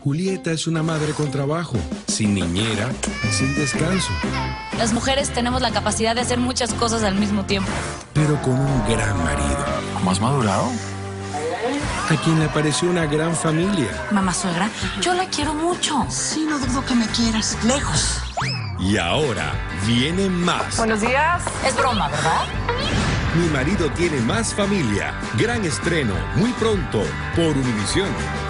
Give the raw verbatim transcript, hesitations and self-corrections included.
Julieta es una madre con trabajo, sin niñera, sin descanso. Las mujeres tenemos la capacidad de hacer muchas cosas al mismo tiempo. Pero con un gran marido. ¿Cómo has madurado? A quien le pareció una gran familia. Mamá suegra, yo la quiero mucho. Sí, no dudo que me quieras. Lejos. Y ahora viene más. Buenos días. Es broma, ¿verdad? Mi marido tiene más familia. Gran estreno, muy pronto, por Univisión.